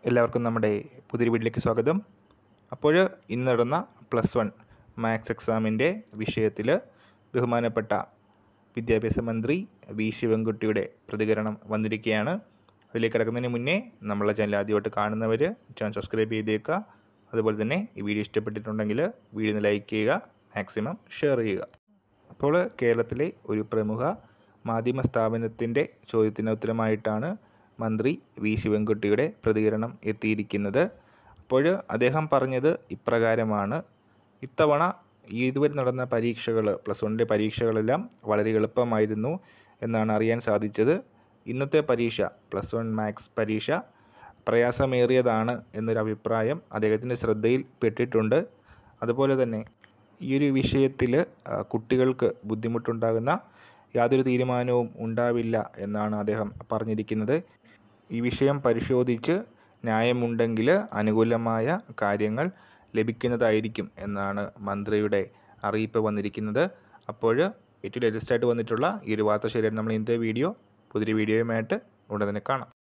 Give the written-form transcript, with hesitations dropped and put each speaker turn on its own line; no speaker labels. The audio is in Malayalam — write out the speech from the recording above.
എല്ലാവർക്കും നമ്മുടെ പുതിയൊരു വീഡിയോയിലേക്ക് സ്വാഗതം. അപ്പോൾ ഇന്ന് നടന്ന +1 മാത്സ് എക്സാമിൻ്റെ വിഷയത്തിൽ ബഹുമാനപ്പെട്ട വിദ്യാഭ്യാസ മന്ത്രി വി ശിവൻകുട്ടിയുടെ പ്രതികരണം വന്നിരിക്കുകയാണ്. അതിലേക്ക് കിടക്കുന്നതിന് മുന്നേ നമ്മളെ ചാനൽ ആദ്യമായിട്ട് കാണുന്നവർ ചാനൽ സബ്സ്ക്രൈബ് ചെയ്തേക്കുക. അതുപോലെ തന്നെ ഈ വീഡിയോ ഇഷ്ടപ്പെട്ടിട്ടുണ്ടെങ്കിൽ വീഡിയോ ലൈക്ക് ചെയ്യുക, മാക്സിമം ഷെയർ ചെയ്യുക. അപ്പോൾ കേരളത്തിലെ ഒരു പ്രമുഖ മാധ്യമ സ്ഥാപനത്തിൻ്റെ ചോദ്യത്തിന് ഉത്തരമായിട്ടാണ് മന്ത്രി വി ശിവൻകുട്ടിയുടെ പ്രതികരണം എത്തിയിരിക്കുന്നത്. അപ്പോൾ അദ്ദേഹം പറഞ്ഞത് ഇപ്രകാരമാണ്: ഇത്തവണ ഇതുവരെ നടന്ന പരീക്ഷകൾ, +1 പരീക്ഷകളെല്ലാം വളരെ എളുപ്പമായിരുന്നു എന്നാണ് അറിയാൻ സാധിച്ചത്. ഇന്നത്തെ പരീക്ഷ, +1 മാത്സ് പരീക്ഷ പ്രയാസമേറിയതാണ് എന്നൊരു അഭിപ്രായം അദ്ദേഹത്തിൻ്റെ ശ്രദ്ധയിൽ പെട്ടിട്ടുണ്ട്. അതുപോലെ തന്നെ ഈ ഒരു വിഷയത്തിൽ കുട്ടികൾക്ക് ബുദ്ധിമുട്ടുണ്ടാകുന്ന യാതൊരു തീരുമാനവും ഉണ്ടാവില്ല എന്നാണ് അദ്ദേഹം പറഞ്ഞിരിക്കുന്നത്. ഈ വിഷയം പരിശോധിച്ച് ന്യായമുണ്ടെങ്കിൽ അനുകൂലമായ കാര്യങ്ങൾ ലഭിക്കുന്നതായിരിക്കും എന്നാണ് മന്ത്രിയുടെ അറിയിപ്പ് വന്നിരിക്കുന്നത്. അപ്പോൾ ഏറ്റവും ലേറ്റസ്റ്റ് ആയിട്ട് വന്നിട്ടുള്ള ഈ ഒരു വാർത്ത ശരിയായിട്ട് നമ്മൾ ഇന്നത്തെ പുതിയൊരു വീഡിയോയുമായിട്ട് ഉടൻ തന്നെ കാണാം.